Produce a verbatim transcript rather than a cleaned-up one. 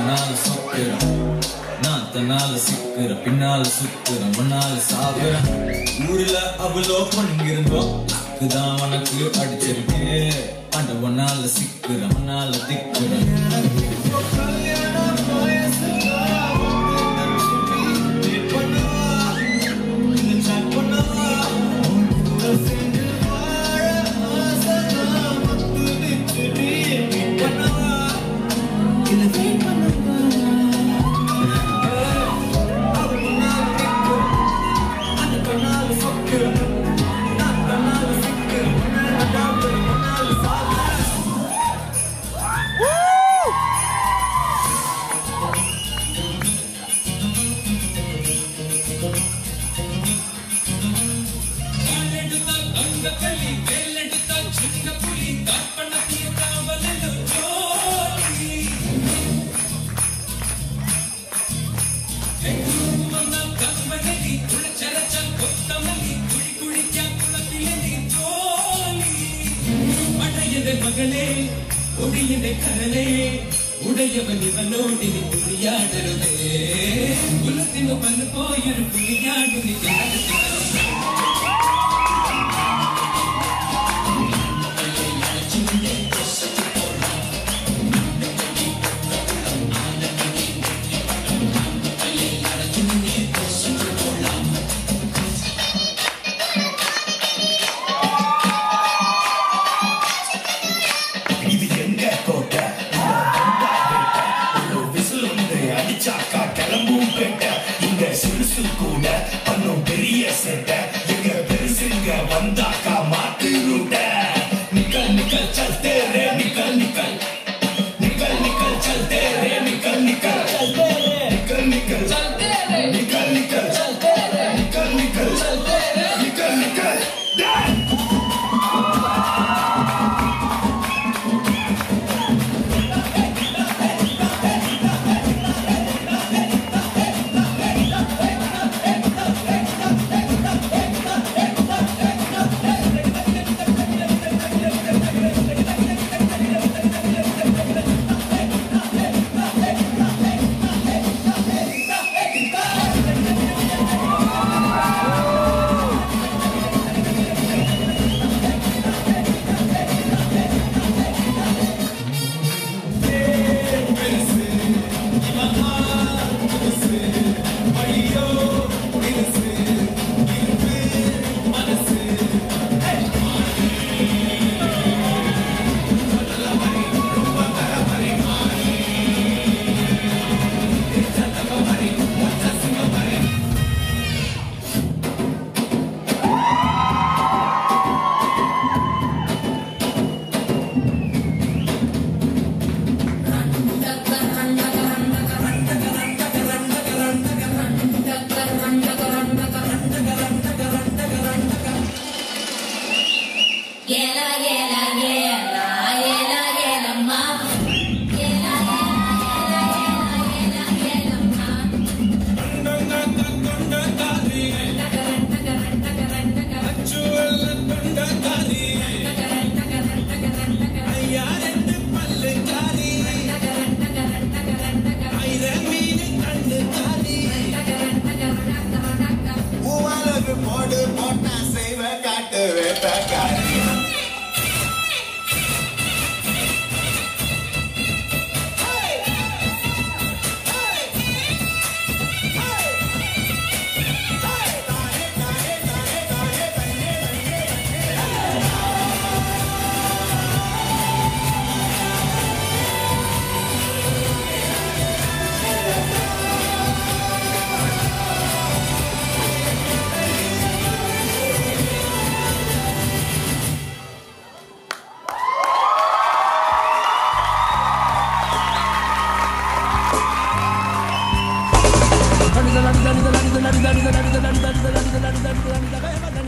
ஒன்னால சொக்குறேன் நான் தன்னால சிக்குறேன் பின்னால சுத்துறேன் ஒன்னால சாகுறேன் ஊர்ல அவ்வளோ பண்ணிருந்தோம் தான் உனக்கு அடிச்சிருக்கேன் அந்த ஒன்னால சிக்குறேன் ஒன்னால திக்குறேன் மகளே ஒடியினை கரலே உடையவன் இவனோடி நீ புரியாடுறதே உலத்தின் பல்லு போயிரு புரியாடு நீ வந்தாக்கா மாத்தி ரூட்ட நிக்கல் நிக்கல் चलते रे निकल निकल निकल निकल चलते रे निकल निकल निकल निकल चलते रे निकल निकल चलते रे निकल निकल चलते रे निकल निकल da da da da da da da da da da da da da da da da da da da